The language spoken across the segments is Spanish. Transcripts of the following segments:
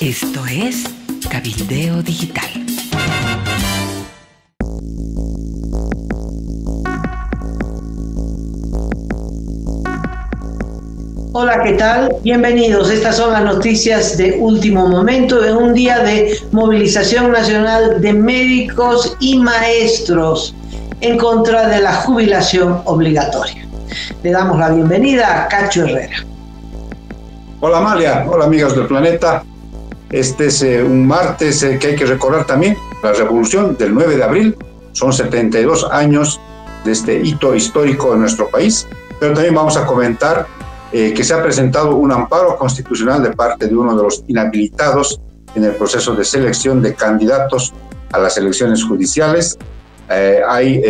Esto es Cabildeo Digital. Hola, ¿qué tal? Bienvenidos. Estas son las noticias de último momento en un día de movilización nacional de médicos y maestros en contra de la jubilación obligatoria. Le damos la bienvenida a Cacho Herrera. Hola Amalia, hola amigos del planeta. Este es un martes que hay que recordar también la revolución del 9 de abril. Son 72 años de este hito histórico en nuestro país, pero también vamos a comentar que se ha presentado un amparo constitucional de parte de uno de los inhabilitados en el proceso de selección de candidatos a las elecciones judiciales. Hay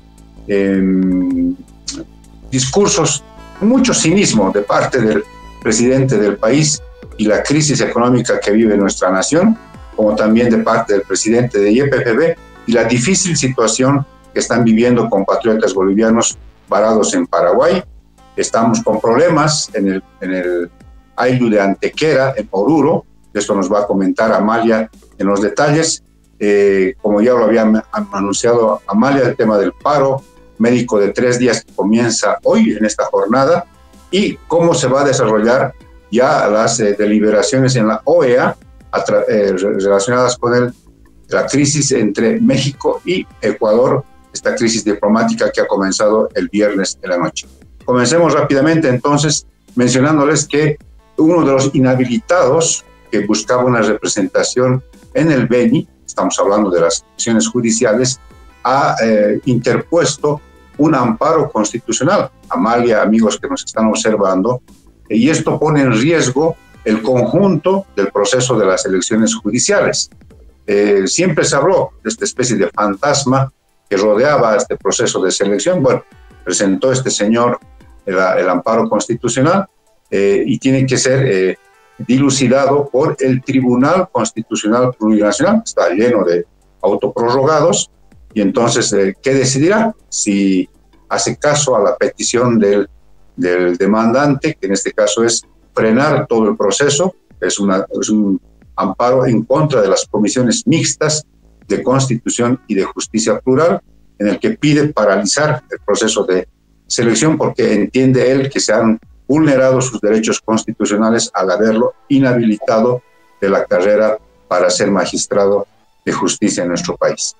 discursos, mucho cinismo de parte del presidente del país y la crisis económica que vive nuestra nación, como también de parte del presidente de YPFB y la difícil situación que están viviendo compatriotas bolivianos varados en Paraguay. Estamos con problemas en el Ayllu de Antequera, en Oruro. Esto nos va a comentar Amalia en los detalles. Como ya lo había anunciado Amalia, el tema del paro médico de 3 días que comienza hoy en esta jornada y cómo se va a desarrollar ya las deliberaciones en la OEA relacionadas con la crisis entre México y Ecuador, esta crisis diplomática que ha comenzado el viernes de la noche. Comencemos rápidamente entonces mencionándoles que uno de los inhabilitados que buscaba una representación en el Beni, estamos hablando de las acciones judiciales, ha interpuesto un amparo constitucional. Amalia, amigos que nos están observando, y esto pone en riesgo el conjunto del proceso de las elecciones judiciales. Siempre se habló de esta especie de fantasma que rodeaba este proceso de selección. Bueno, presentó este señor el amparo constitucional y tiene que ser dilucidado por el Tribunal Constitucional Plurinacional. Está lleno de autoprorrogados y entonces, ¿qué decidirá? Si hace caso a la petición del demandante, que en este caso es frenar todo el proceso. Es un amparo en contra de las comisiones mixtas de Constitución y de Justicia Plural, en el que pide paralizar el proceso de selección porque entiende él que se han vulnerado sus derechos constitucionales al haberlo inhabilitado de la carrera para ser magistrado de justicia en nuestro país.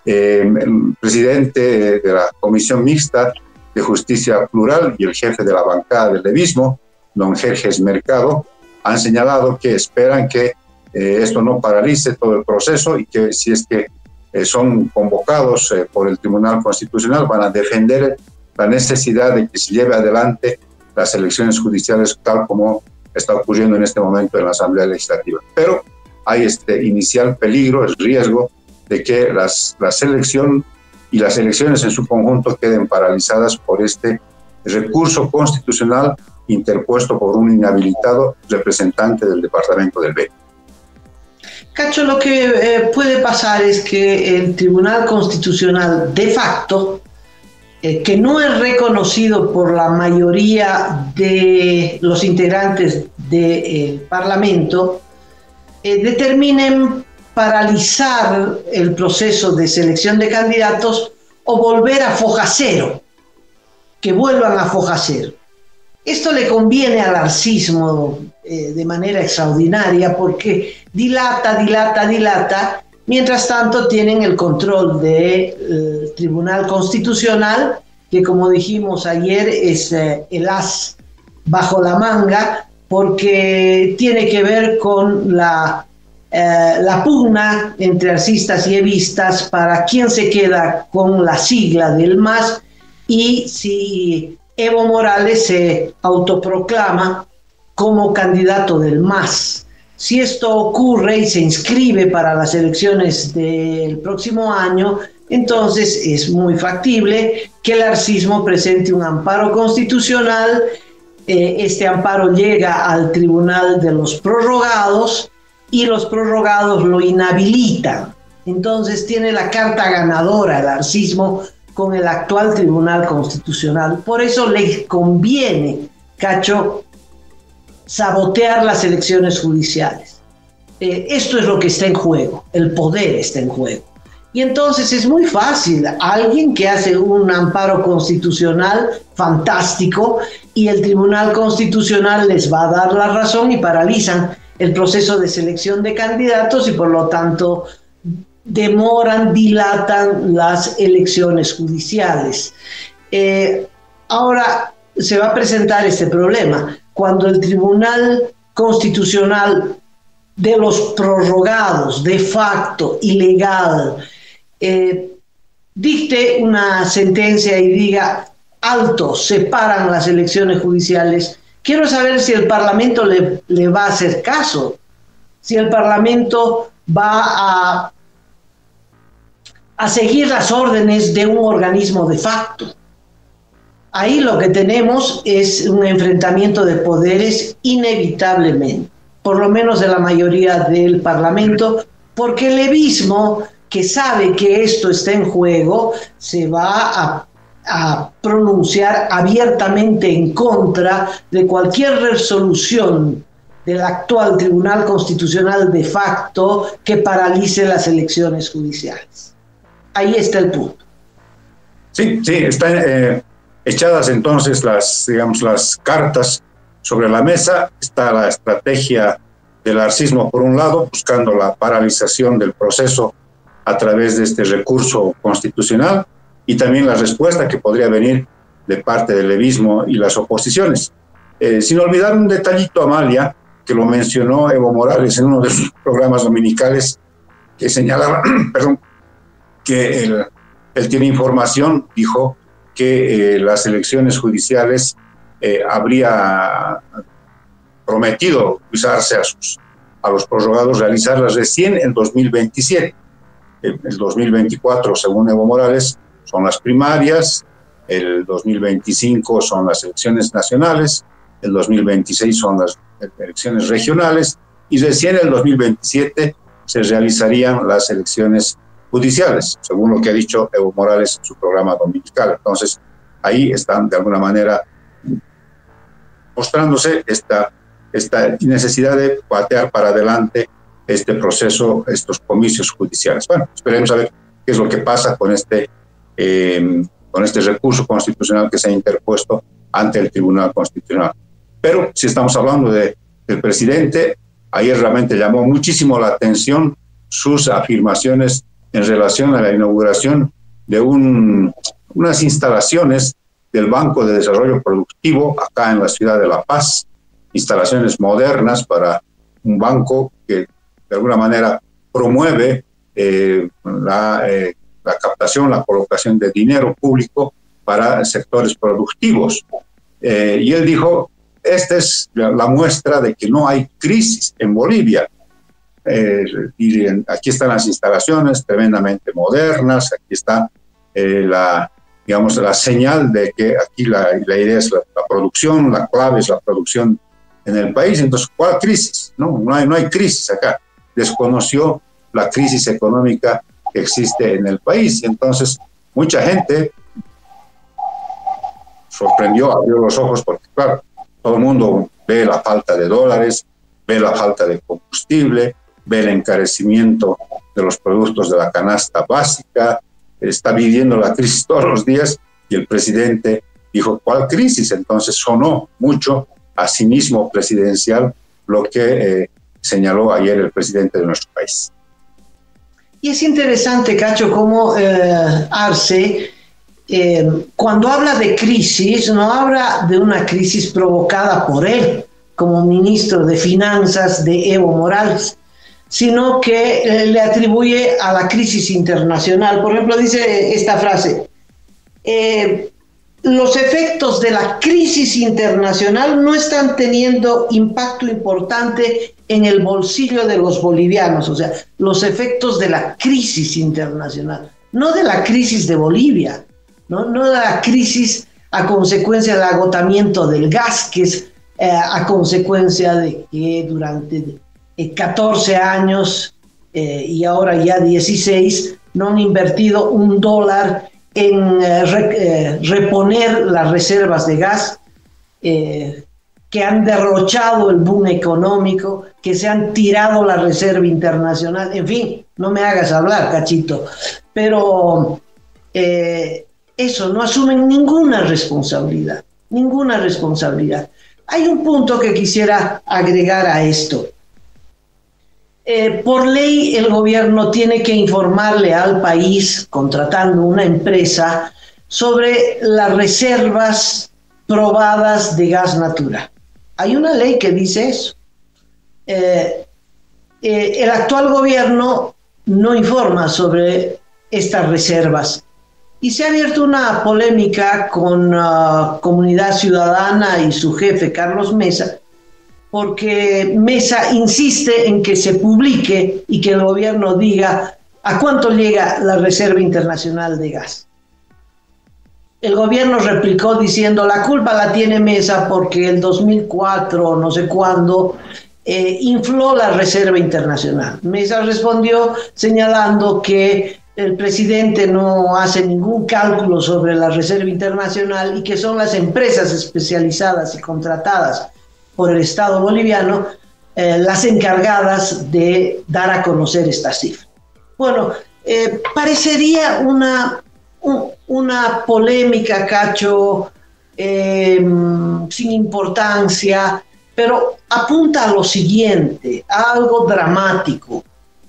El presidente de la Comisión Mixta de Justicia Plural y el jefe de la bancada del levismo, don Jerjes Mercado, han señalado que esperan que esto no paralice todo el proceso y que si es que son convocados por el Tribunal Constitucional van a defender la necesidad de que se lleve adelante las elecciones judiciales tal como está ocurriendo en este momento en la Asamblea Legislativa. Pero hay este inicial peligro, el riesgo de que la selección y las elecciones en su conjunto queden paralizadas por este recurso constitucional interpuesto por un inhabilitado representante del departamento del Beni. Cacho, lo que puede pasar es que el Tribunal Constitucional de facto, que no es reconocido por la mayoría de los integrantes del Parlamento, determinen paralizar el proceso de selección de candidatos o volver a foja cero, que vuelvan a foja cero. Esto le conviene al arcismo de manera extraordinaria porque dilata, mientras tanto tienen el control del Tribunal Constitucional, que como dijimos ayer es el as bajo la manga, porque tiene que ver con la pugna entre arcistas y evistas para quién se queda con la sigla del MAS y si Evo Morales se autoproclama como candidato del MAS. Si esto ocurre y se inscribe para las elecciones del próximo año, entonces es muy factible que el arcismo presente un amparo constitucional. Este amparo llega al Tribunal de los Prorrogados y los prorrogados lo inhabilitan. Entonces tiene la carta ganadora el arcismo con el actual Tribunal Constitucional. Por eso le conviene, Cacho, sabotear las elecciones judiciales. Esto es lo que está en juego, el poder está en juego. Y entonces es muy fácil, alguien que hace un amparo constitucional fantástico y el Tribunal Constitucional les va a dar la razón y paralizan el proceso de selección de candidatos y por lo tanto demoran, dilatan las elecciones judiciales. Ahora se va a presentar este problema. Cuando el Tribunal Constitucional de los prorrogados de facto ilegal dicte una sentencia y diga alto, separan las elecciones judiciales, quiero saber si el Parlamento le va a hacer caso, si el Parlamento va a seguir las órdenes de un organismo de facto. Ahí lo que tenemos es un enfrentamiento de poderes inevitablemente, por lo menos de la mayoría del Parlamento, porque el levismo, que sabe que esto está en juego, se va a pronunciar abiertamente en contra de cualquier resolución del actual Tribunal Constitucional de facto que paralice las elecciones judiciales. Ahí está el punto. Sí, están echadas entonces las cartas sobre la mesa. Está la estrategia del arcismo por un lado, buscando la paralización del proceso a través de este recurso constitucional, y también la respuesta que podría venir de parte del levismo y las oposiciones. Sin olvidar un detallito, Amalia, que lo mencionó Evo Morales en uno de sus programas dominicales, que señalaba que él tiene información, dijo que las elecciones judiciales habría prometido usarse a los prorrogados, realizarlas recién en 2027. El 2024, según Evo Morales, son las primarias, el 2025 son las elecciones nacionales, el 2026 son las elecciones regionales y recién en el 2027 se realizarían las elecciones judiciales, según lo que ha dicho Evo Morales en su programa dominical. Entonces, ahí están de alguna manera mostrándose esta necesidad de patear para adelante este proceso, estos comicios judiciales. Bueno, esperemos a ver qué es lo que pasa con este recurso constitucional que se ha interpuesto ante el Tribunal Constitucional. Pero si estamos hablando del presidente, ayer realmente llamó muchísimo la atención sus afirmaciones en relación a la inauguración de unas instalaciones del Banco de Desarrollo Productivo acá en la ciudad de La Paz, instalaciones modernas para un banco que de alguna manera promueve la captación, la colocación de dinero público para sectores productivos. Y él dijo, esta es la muestra de que no hay crisis en Bolivia. Y aquí están las instalaciones tremendamente modernas, aquí está la señal de que aquí la idea es la producción, la clave es la producción en el país. Entonces, ¿cuál crisis? No hay crisis acá. Desconoció la crisis económica que existe en el país. Y entonces, mucha gente sorprendió, abrió los ojos, porque claro, todo el mundo ve la falta de dólares, ve la falta de combustible, ve el encarecimiento de los productos de la canasta básica, está viviendo la crisis todos los días, y el presidente dijo, ¿cuál crisis? Entonces sonó mucho a cinismo presidencial lo que señaló ayer el presidente de nuestro país. Y es interesante, Cacho, cómo Arce, cuando habla de crisis, no habla de una crisis provocada por él, como ministro de Finanzas de Evo Morales, sino que le atribuye a la crisis internacional. Por ejemplo, dice esta frase, los efectos de la crisis internacional no están teniendo impacto importante en el bolsillo de los bolivianos, o sea, los efectos de la crisis internacional, no de la crisis de Bolivia, no de la crisis a consecuencia del agotamiento del gas, que es a consecuencia de que durante 14 años y ahora ya 16 no han invertido $1 en reponer las reservas de gas, que que han derrochado el boom económico, que se han tirado la reserva internacional, en fin, no me hagas hablar, Cachito, pero eso, no asumen ninguna responsabilidad. Hay un punto que quisiera agregar a esto. Por ley, el gobierno tiene que informarle al país, contratando una empresa, sobre las reservas probadas de gas natural. Hay una ley que dice eso. El actual gobierno no informa sobre estas reservas. Y se ha abierto una polémica con Comunidad Ciudadana y su jefe, Carlos Mesa, porque Mesa insiste en que se publique y que el gobierno diga a cuánto llega la reserva internacional de gas. El gobierno replicó diciendo la culpa la tiene Mesa porque el 2004, no sé cuándo, infló la reserva internacional. Mesa respondió señalando que el presidente no hace ningún cálculo sobre la reserva internacional y que son las empresas especializadas y contratadas por el Estado boliviano las encargadas de dar a conocer esta cifra. Bueno, parecería una polémica, Cacho, sin importancia, pero apunta a lo siguiente, a algo dramático.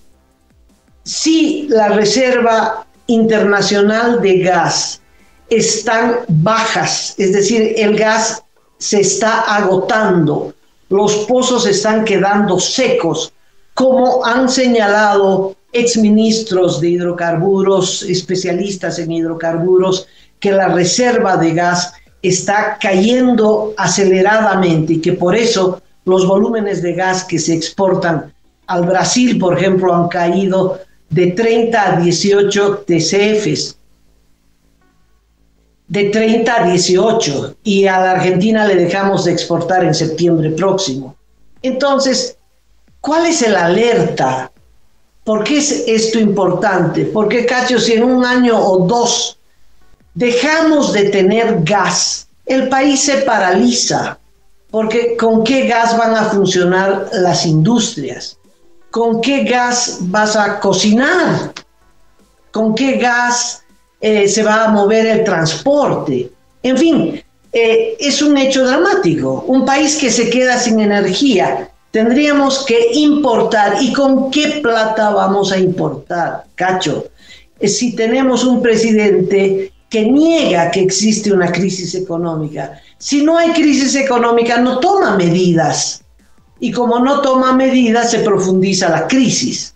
Si la reserva internacional de gas están bajas, es decir, el gas se está agotando, los pozos están quedando secos, como han señalado exministros de hidrocarburos, especialistas en hidrocarburos, que la reserva de gas está cayendo aceleradamente y que por eso los volúmenes de gas que se exportan al Brasil, por ejemplo, han caído de 30 a 18 TCFs, de 30 a 18, y a la Argentina le dejamos de exportar en septiembre próximo. Entonces, ¿cuál es el alerta? ¿Por qué es esto importante? Porque, Cacho, si en un año o dos dejamos de tener gas, el país se paraliza, porque ¿con qué gas van a funcionar las industrias? ¿Con qué gas vas a cocinar? ¿Con qué gas se va a mover el transporte? En fin, es un hecho dramático. Un país que se queda sin energía, tendríamos que importar. ¿Y con qué plata vamos a importar, Cacho? Si tenemos un presidente que niega que existe una crisis económica. Si no hay crisis económica, no toma medidas. Y como no toma medidas, se profundiza la crisis.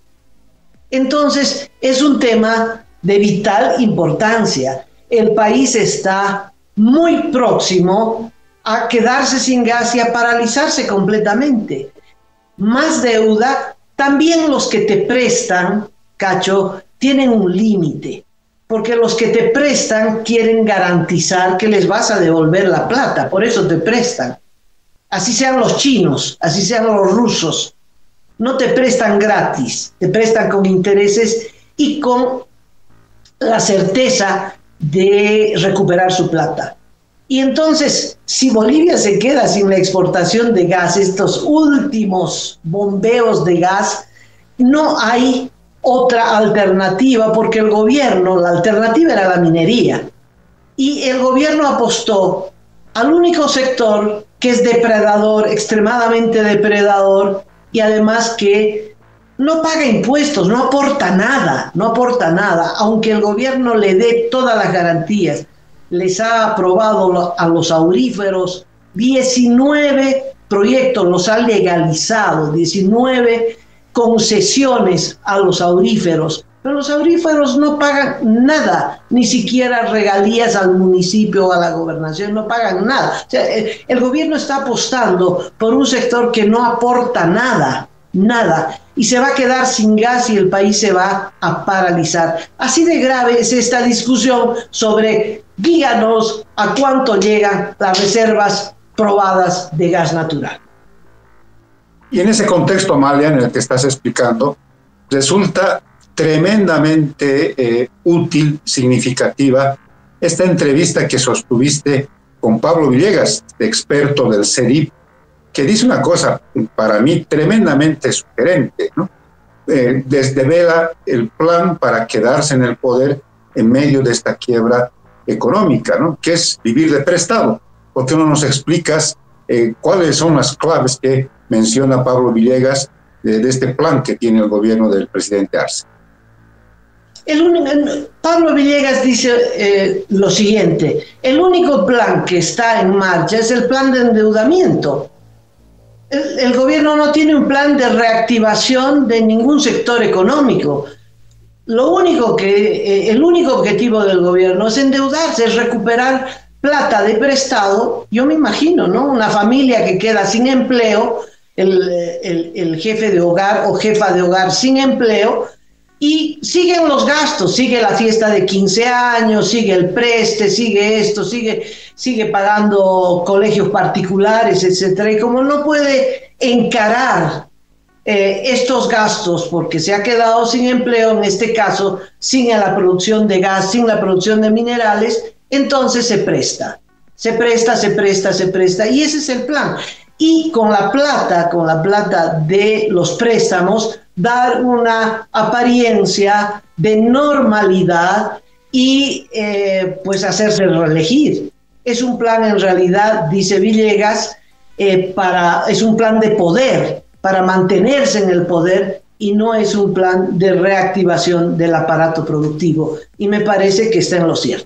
Entonces, es un tema de vital importancia. El país está muy próximo a quedarse sin gas y a paralizarse completamente. Más deuda, también los que te prestan, Cacho, tienen un límite, porque los que te prestan quieren garantizar que les vas a devolver la plata, por eso te prestan. Así sean los chinos, así sean los rusos, no te prestan gratis, te prestan con intereses y con la certeza de recuperar su plata. Y entonces, si Bolivia se queda sin la exportación de gas, estos últimos bombeos de gas, no hay otra alternativa, porque el gobierno, la alternativa era la minería, y el gobierno apostó al único sector que es depredador, extremadamente depredador, y además que no paga impuestos, no aporta nada, aunque el gobierno le dé todas las garantías. Les ha aprobado a los auríferos 19 proyectos, los ha legalizado, 19 concesiones a los auríferos, pero los auríferos no pagan nada, ni siquiera regalías al municipio o a la gobernación, no pagan nada. O sea, el gobierno está apostando por un sector que no aporta nada, y se va a quedar sin gas y el país se va a paralizar. Así de grave es esta discusión sobre, díganos a cuánto llegan las reservas probadas de gas natural. Y en ese contexto, Amalia, en el que estás explicando, resulta tremendamente útil, significativa, esta entrevista que sostuviste con Pablo Villegas, experto del CERIP, que dice una cosa para mí tremendamente sugerente, ¿no? Desvela el plan para quedarse en el poder en medio de esta quiebra económica, ¿no? Que es vivir de prestado. ¿Por qué no nos explicas cuáles son las claves que menciona Pablo Villegas de este plan que tiene el gobierno del presidente Arce? Pablo Villegas dice lo siguiente: el único plan que está en marcha es el plan de endeudamiento. El gobierno no tiene un plan de reactivación de ningún sector económico. El único objetivo del gobierno es endeudarse, es recuperar plata de prestado. Yo me imagino, ¿no? Una familia que queda sin empleo, el jefe de hogar o jefa de hogar sin empleo, y siguen los gastos, sigue la fiesta de 15 años, sigue el preste, sigue esto, sigue pagando colegios particulares, etcétera. Y como no puede encarar estos gastos porque se ha quedado sin empleo, en este caso sin la producción de gas, sin la producción de minerales, entonces se presta, y ese es el plan. Y con la plata de los préstamos, dar una apariencia de normalidad y pues hacerse reelegir. Es un plan, en realidad, dice Villegas, es un plan de poder, para mantenerse en el poder, y no es un plan de reactivación del aparato productivo. Y me parece que está en lo cierto.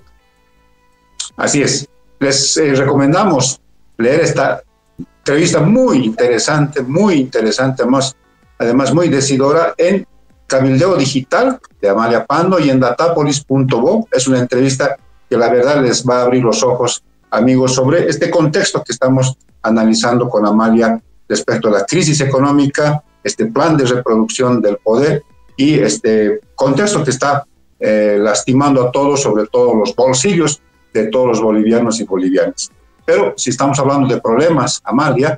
Así es. Les recomendamos leer esta entrevista muy interesante, además muy decidora, en Cabildeo Digital de Amalia Pando y en datapolis.bo. Es una entrevista que la verdad les va a abrir los ojos, amigos, sobre este contexto que estamos analizando con Amalia respecto a la crisis económica, este plan de reproducción del poder y este contexto que está lastimando a todos, sobre todo los bolsillos de todos los bolivianos y bolivianas. Pero si estamos hablando de problemas, Amalia,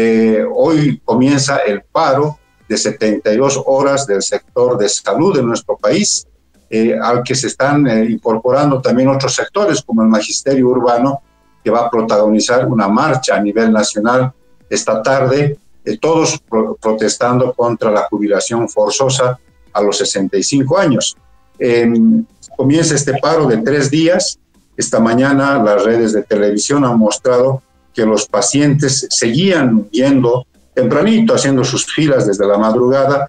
hoy comienza el paro de 72 horas del sector de salud de nuestro país, al que se están incorporando también otros sectores como el magisterio urbano, que va a protagonizar una marcha a nivel nacional esta tarde, todos protestando contra la jubilación forzosa a los 65 años. Comienza este paro de 3 días. Esta mañana las redes de televisión han mostrado que los pacientes seguían yendo tempranito, haciendo sus filas desde la madrugada,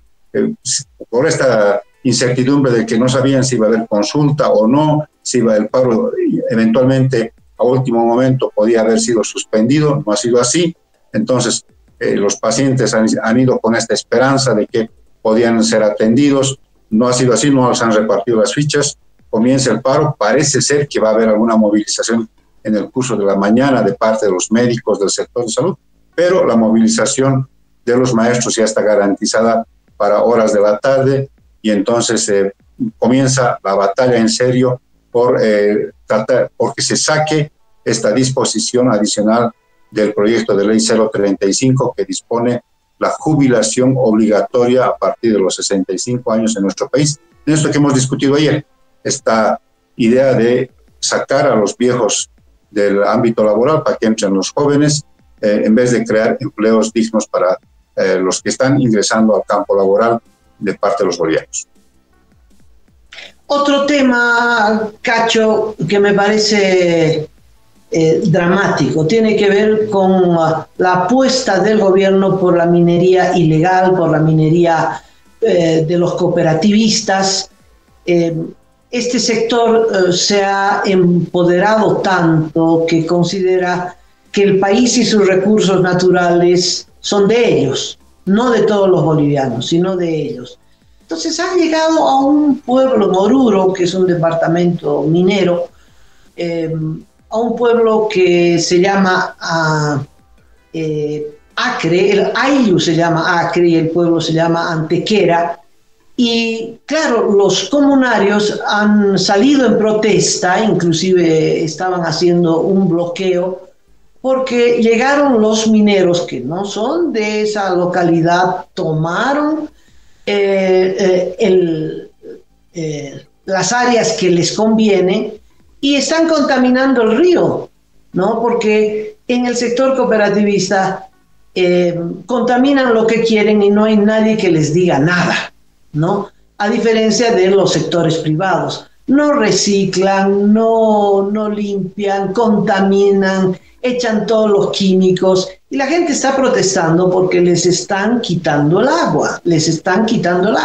por esta incertidumbre de que no sabían si iba a haber consulta o no, si iba el paro eventualmente a último momento podía haber sido suspendido. No ha sido así. Entonces los pacientes han ido con esta esperanza de que podían ser atendidos. No ha sido así, no les han repartido las fichas. Comienza el paro, parece ser que va a haber alguna movilización en el curso de la mañana de parte de los médicos del sector de salud, pero la movilización de los maestros ya está garantizada para horas de la tarde, y entonces comienza la batalla en serio por porque se saque esta disposición adicional del proyecto de ley 035 que dispone la jubilación obligatoria a partir de los 65 años en nuestro país. En esto que hemos discutido ayer, esta idea de sacar a los viejos del ámbito laboral para que entren los jóvenes, en vez de crear empleos dignos para los que están ingresando al campo laboral de parte de los bolivianos. Otro tema, Cacho, que me parece dramático, tiene que ver con la apuesta del gobierno por la minería ilegal, por la minería de los cooperativistas. Este sector se ha empoderado tanto que considera que el país y sus recursos naturales son de ellos, no de todos los bolivianos, sino de ellos. Entonces han llegado a un pueblo, Oruro, que es un departamento minero, a un pueblo que se llama Acre, el Ayllu se llama Acre y el pueblo se llama Antequera. Y claro, los comunarios han salido en protesta, inclusive estaban haciendo un bloqueo, porque llegaron los mineros que no son de esa localidad, tomaron las áreas que les convienen y están contaminando el río, ¿no? Porque en el sector cooperativista contaminan lo que quieren y no hay nadie que les diga nada, ¿no? A diferencia de los sectores privados. No reciclan, no limpian, contaminan, echan todos los químicos y la gente está protestando porque les están quitando el agua, y les están quitando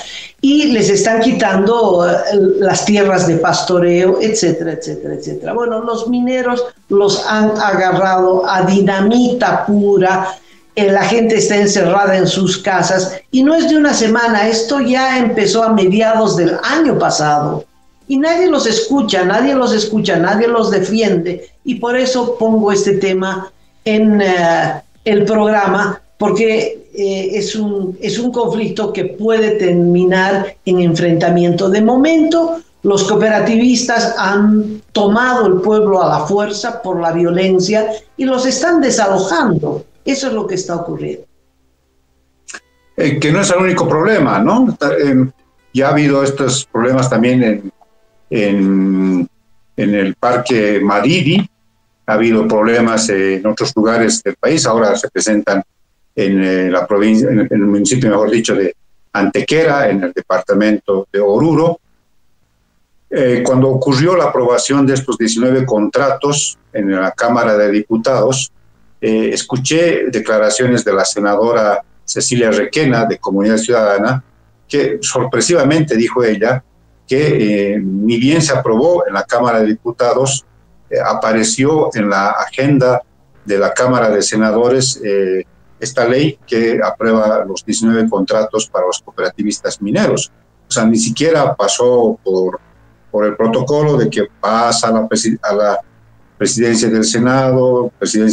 las tierras de pastoreo, etcétera, etcétera, etcétera. Bueno, los mineros los han agarrado a dinamita pura, la gente está encerrada en sus casas y no es de una semana, esto ya empezó a mediados del año pasado. Y nadie los escucha, nadie los defiende. Y por eso pongo este tema en el programa, porque es un conflicto que puede terminar en enfrentamiento. De momento, los cooperativistas han tomado el pueblo a la fuerza por la violencia y los están desalojando. Eso es lo que está ocurriendo. Que no es el único problema, ¿no? Ya ha habido estos problemas también en el Parque Madidi, ha habido problemas en otros lugares del país, ahora se presentan en la provincia, en el municipio, mejor dicho, de Antequera, en el departamento de Oruro. Cuando ocurrió la aprobación de estos 19 contratos en la Cámara de Diputados, escuché declaraciones de la senadora Cecilia Requena, de Comunidad Ciudadana, que sorpresivamente dijo ella que ni bien se aprobó en la Cámara de Diputados, apareció en la agenda de la Cámara de Senadores esta ley que aprueba los 19 contratos para los cooperativistas mineros. O sea, ni siquiera pasó por el protocolo de que pasa a la presidencia del Senado,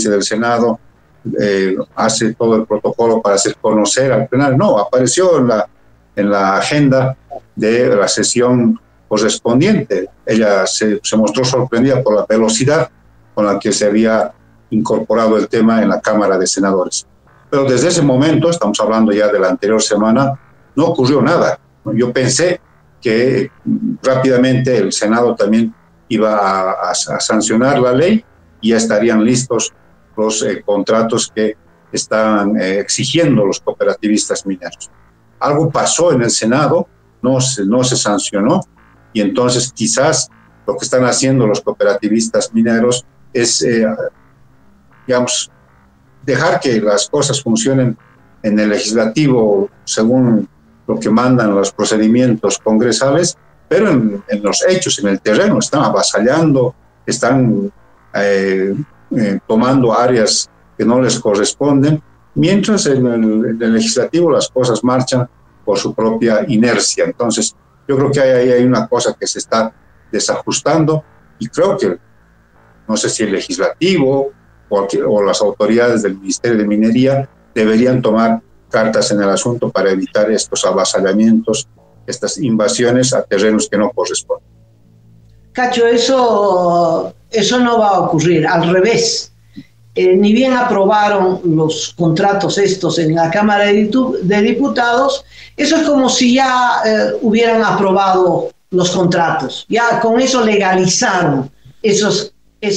hace todo el protocolo para hacer conocer al plenario. No, apareció en la agenda de la sesión correspondiente. Ella se mostró sorprendida por la velocidad con la que se había incorporado el tema en la Cámara de Senadores. Pero desde ese momento, estamos hablando ya de la anterior semana, no ocurrió nada. Yo pensé que rápidamente el Senado también iba a sancionar la ley y ya estarían listos los contratos que están exigiendo los cooperativistas mineros. Algo pasó en el Senado, no se sancionó, y entonces quizás lo que están haciendo los cooperativistas mineros es, digamos, dejar que las cosas funcionen en el legislativo según lo que mandan los procedimientos congresales, pero en los hechos, en el terreno, están avasallando, están tomando áreas que no les corresponden, mientras en el legislativo las cosas marchan por su propia inercia. Entonces, yo creo que ahí hay una cosa que se está desajustando y creo que, no sé si el legislativo o las autoridades del Ministerio de Minería deberían tomar cartas en el asunto para evitar estos avasallamientos, estas invasiones a terrenos que no corresponden. Cacho, eso no va a ocurrir, al revés. Ni bien aprobaron los contratos estos en la Cámara de Diputados, eso es como si ya hubieran aprobado los contratos. Ya con eso legalizaron esas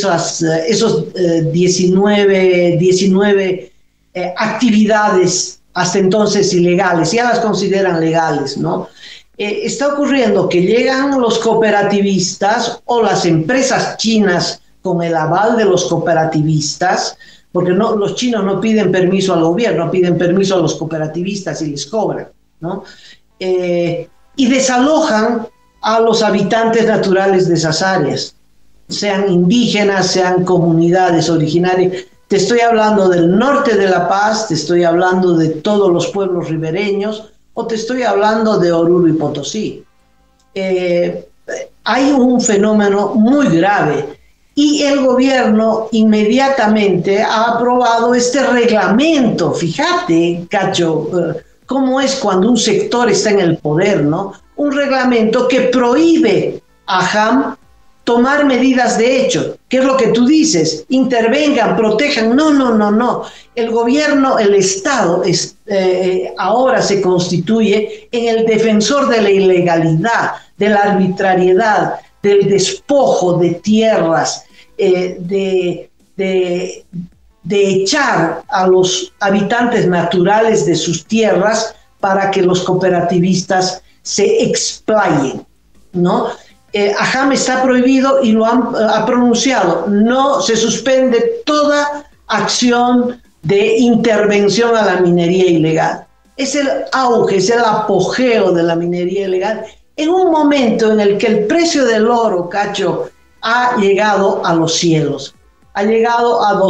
19 actividades hasta entonces ilegales, ya las consideran legales, ¿no? Está ocurriendo que llegan los cooperativistas o las empresas chinas con el aval de los cooperativistas, porque los chinos no piden permiso al gobierno, piden permiso a los cooperativistas y les cobran, ¿no? Y desalojan a los habitantes naturales de esas áreas, sean indígenas, sean comunidades originarias. Te estoy hablando del norte de La Paz, te estoy hablando de todos los pueblos ribereños, o te estoy hablando de Oruro y Potosí. Hay un fenómeno muy grave y el gobierno inmediatamente ha aprobado este reglamento. Fíjate, Cacho, cómo es cuando un sector está en el poder, ¿no? Un reglamento que prohíbe a JAM tomar medidas de hecho. ¿Qué es lo que tú dices? Intervengan, protejan. No. El gobierno, el Estado, ahora se constituye en el defensor de la ilegalidad, de la arbitrariedad, del despojo de tierras, de de echar a los habitantes naturales de sus tierras para que los cooperativistas se explayen, ¿no? Ajam está prohibido y lo ha pronunciado. No se suspende toda acción de intervención a la minería ilegal. Es el auge, es el apogeo de la minería ilegal en un momento en el que el precio del oro, Cacho, ha llegado a los cielos. Ha llegado a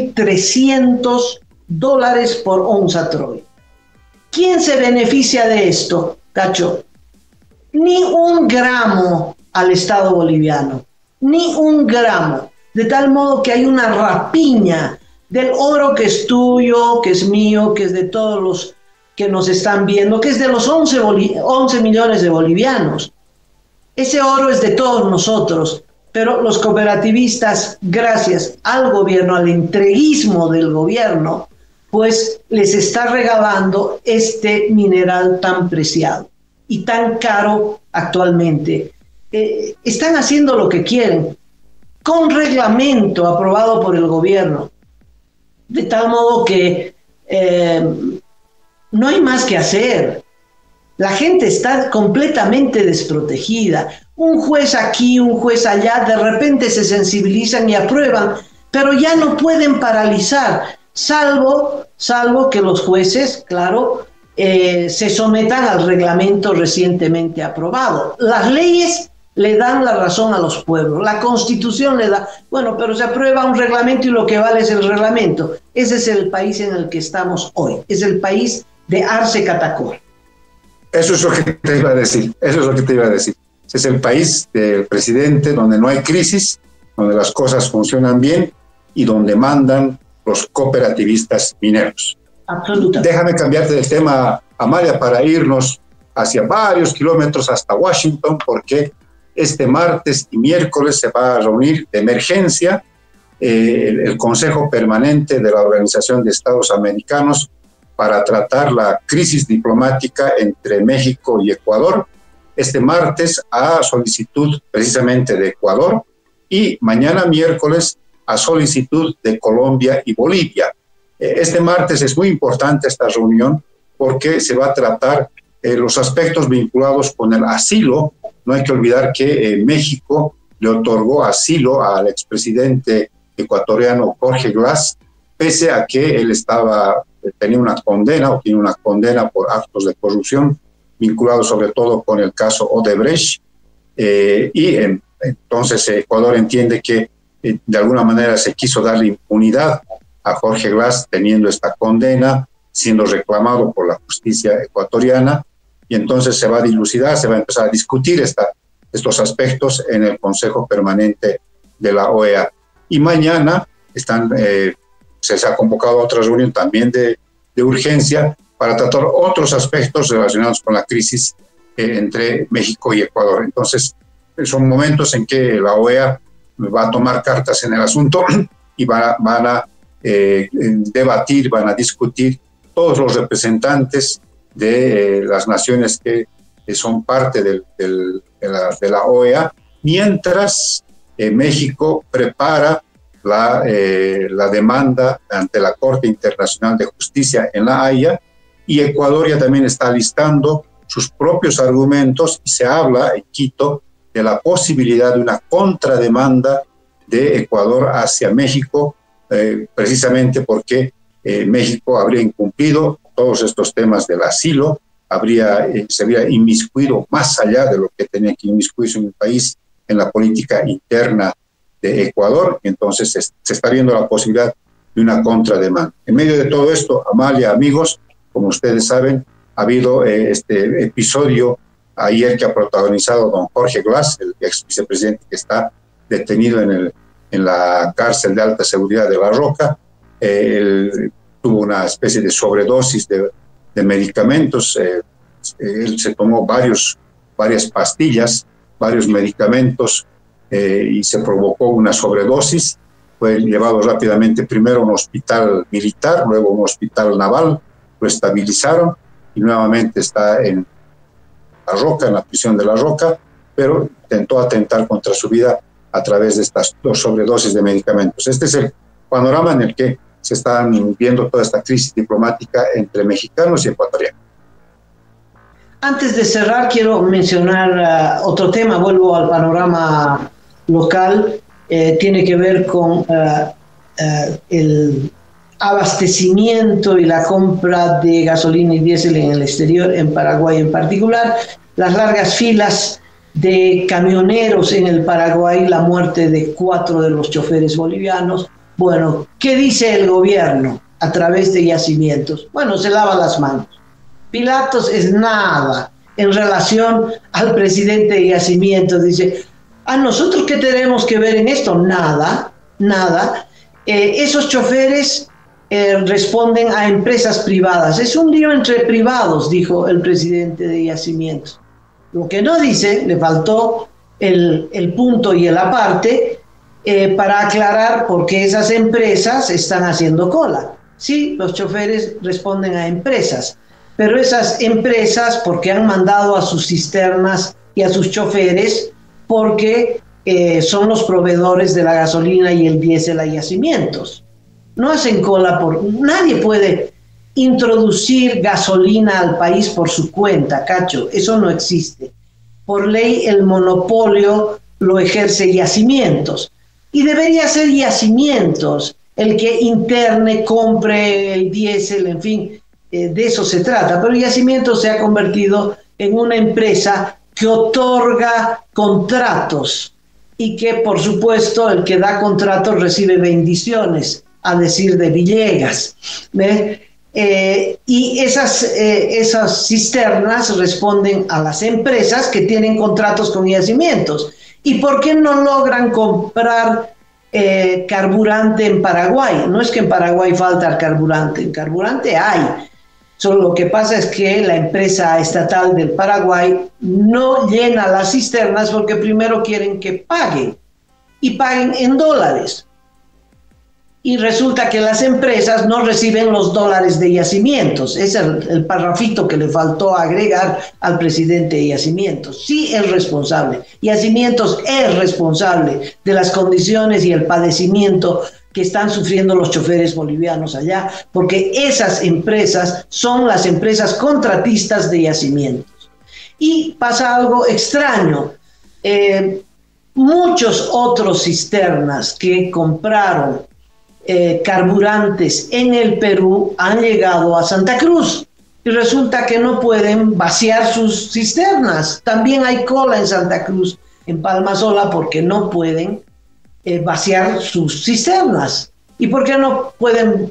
$2.300 por onza Troy. ¿Quién se beneficia de esto, Cacho? Ni un gramo al Estado boliviano, ni un gramo. De tal modo que hay una rapiña del oro que es tuyo, que es mío, que es de todos los que nos están viendo, que es de los 11 millones de bolivianos. Ese oro es de todos nosotros, pero los cooperativistas, gracias al gobierno, al entreguismo del gobierno, pues les está regalando este mineral tan preciado y tan caro actualmente. Están haciendo lo que quieren, con reglamento aprobado por el gobierno, de tal modo que no hay más que hacer. La gente está completamente desprotegida. Un juez aquí, un juez allá, de repente se sensibilizan y aprueban, pero ya no pueden paralizar, salvo que los jueces, claro, se sometan al reglamento recientemente aprobado. Las leyes le dan la razón a los pueblos, la Constitución le da, bueno, pero se aprueba un reglamento y lo que vale es el reglamento. Ese es el país en el que estamos hoy, es el país de Arce Catacol. Eso es lo que te iba a decir, Es el país del presidente donde no hay crisis, donde las cosas funcionan bien y donde mandan los cooperativistas mineros. Absolutamente. Déjame cambiarte de tema, Amalia, para irnos hacia varios kilómetros hasta Washington, porque este martes y miércoles se va a reunir de emergencia el Consejo Permanente de la Organización de Estados Americanos para tratar la crisis diplomática entre México y Ecuador. Este martes a solicitud precisamente de Ecuador y mañana miércoles a solicitud de Colombia y Bolivia. Este martes es muy importante esta reunión porque se va a tratar los aspectos vinculados con el asilo. No hay que olvidar que México le otorgó asilo al expresidente ecuatoriano Jorge Glass, pese a que él tenía una condena por actos de corrupción vinculados sobre todo con el caso Odebrecht, y entonces Ecuador entiende que de alguna manera se quiso darle impunidad a Jorge Glass teniendo esta condena, siendo reclamado por la justicia ecuatoriana, y entonces se va a dilucidar, se va a empezar a discutir estos aspectos en el Consejo Permanente de la OEA. Y mañana se ha convocado otra reunión también de urgencia para tratar otros aspectos relacionados con la crisis entre México y Ecuador. Entonces, son momentos en que la OEA va a tomar cartas en el asunto y van a debatir, van a discutir todos los representantes de las naciones que son parte de la OEA, mientras México prepara la demanda ante la Corte Internacional de Justicia en La Haya, y Ecuador ya también está listando sus propios argumentos y se habla en Quito de la posibilidad de una contrademanda de Ecuador hacia México, precisamente porque México habría incumplido todos estos temas del asilo, se habría inmiscuido más allá de lo que tenía que inmiscuirse en un país en la política interna de Ecuador. Entonces se está viendo la posibilidad de una contrademanda. En medio de todo esto, Amalia, amigos, como ustedes saben, ha habido este episodio ayer que ha protagonizado don Jorge Glass, el ex vicepresidente que está detenido en la cárcel de alta seguridad de La Roca. Él tuvo una especie de sobredosis de medicamentos. Él se tomó varias pastillas, varios medicamentos, y se provocó una sobredosis. Fue llevado rápidamente primero a un hospital militar, luego a un hospital naval, lo estabilizaron y nuevamente está en La Roca, en la prisión de La Roca, pero intentó atentar contra su vida a través de estas 2 sobredosis de medicamentos. Este es el panorama en el que se está viendo toda esta crisis diplomática entre mexicanos y ecuatorianos. Antes de cerrar, quiero mencionar otro tema. Vuelvo al panorama local. Tiene que ver con el abastecimiento y la compra de gasolina y diésel en el exterior, en Paraguay en particular, las largas filas de camioneros en el Paraguay, la muerte de 4 de los choferes bolivianos. Bueno, ¿qué dice el gobierno a través de Yacimientos? Bueno, se lava las manos. Pilatos es nada en relación al presidente de Yacimientos. Dice, ¿a nosotros qué tenemos que ver en esto? Nada, nada. Esos choferes responden a empresas privadas. Es un lío entre privados, dijo el presidente de Yacimientos. Lo que no dice, le faltó el punto y el aparte para aclarar por qué esas empresas están haciendo cola. Sí, los choferes responden a empresas, pero esas empresas porque han mandado a sus cisternas y a sus choferes porque son los proveedores de la gasolina y el diésel a Yacimientos. No hacen cola nadie puede introducir gasolina al país por su cuenta, Cacho, eso no existe. Por ley el monopolio lo ejerce Yacimientos y debería ser Yacimientos el que interne, compre el diésel, en fin, de eso se trata, pero Yacimientos se ha convertido en una empresa que otorga contratos y que por supuesto el que da contratos recibe bendiciones, a decir de Villegas, y esas cisternas responden a las empresas que tienen contratos con Yacimientos. ¿Y por qué no logran comprar carburante en Paraguay? No es que en Paraguay falta carburante hay. Solo lo que pasa es que la empresa estatal del Paraguay no llena las cisternas porque primero quieren que paguen y paguen en dólares. Y resulta que las empresas no reciben los dólares de Yacimientos. Ese es el parrafito que le faltó agregar al presidente de Yacimientos. Sí es responsable. Yacimientos es responsable de las condiciones y el padecimiento que están sufriendo los choferes bolivianos allá, porque esas empresas son las empresas contratistas de Yacimientos. Y pasa algo extraño. Muchos otros cisternas que compraron carburantes en el Perú han llegado a Santa Cruz y resulta que no pueden vaciar sus cisternas. También hay cola en Santa Cruz, en Palmasola, porque no pueden vaciar sus cisternas. ¿Y por qué no pueden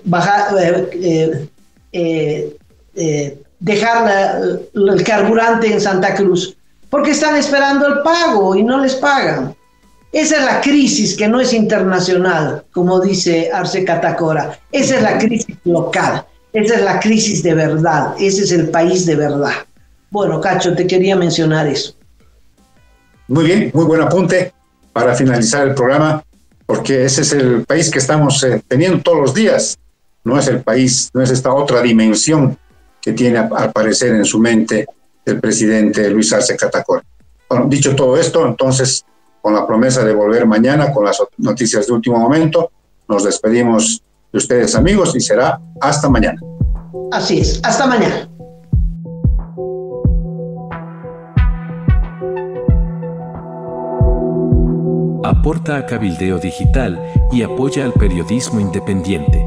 dejar el carburante en Santa Cruz? Porque están esperando el pago y no les pagan. Esa es la crisis que no es internacional, como dice Arce Catacora. Esa es la crisis local. Esa es la crisis de verdad. Ese es el país de verdad. Bueno, Cacho, te quería mencionar eso. Muy bien, muy buen apunte para finalizar el programa, porque ese es el país que estamos teniendo todos los días. No es el país, no es esta otra dimensión que tiene al parecer en su mente el presidente Luis Arce Catacora. Bueno, dicho todo esto, entonces, con la promesa de volver mañana con las noticias de último momento, nos despedimos de ustedes, amigos, y será hasta mañana. Así es, hasta mañana. Aporta a Cabildeo Digital y apoya al periodismo independiente.